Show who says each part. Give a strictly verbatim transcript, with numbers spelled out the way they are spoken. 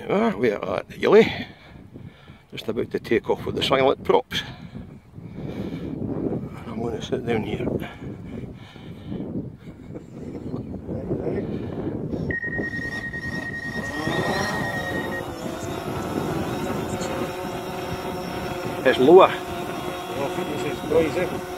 Speaker 1: There we are at the Yelly, just about to take off with the silent props. I'm going to sit down here. It's lower.
Speaker 2: I think this is noisy.